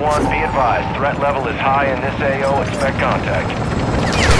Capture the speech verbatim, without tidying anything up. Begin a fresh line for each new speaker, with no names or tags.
one, be advised. Threat level is high in this A O. Expect contact.